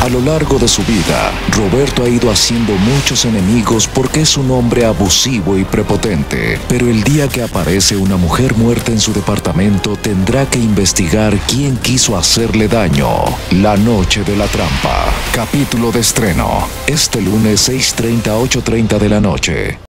A lo largo de su vida, Roberto ha ido haciendo muchos enemigos porque es un hombre abusivo y prepotente. Pero el día que aparece una mujer muerta en su departamento, tendrá que investigar quién quiso hacerle daño. La noche de la trampa. Capítulo de estreno. Este lunes 6:30, 8:30 de la noche.